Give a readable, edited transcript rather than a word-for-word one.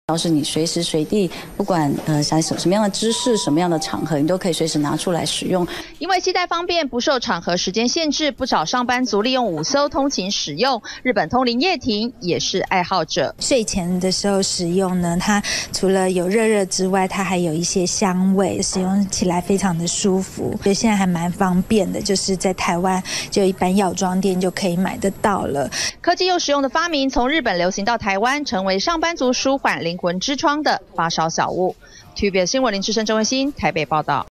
要是你随时随地，不管在什么样的姿势、什么样的场合，你都可以随时拿出来使用。 因为携带方便，不受场合时间限制，不少上班族利用午休通勤使用。日本通灵叶亭也是爱好者。 睡前的时候使用呢，它除了有热之外，它还有一些香味，使用起来非常的舒服。所以现在还蛮方便的，就是在台湾就一般药妆店就可以买得到了。 科技又实用的发明，从日本流行到台湾，成为上班族舒缓灵魂之窗的发烧小物。TVBS 新闻林志升、郑文馨台北报道。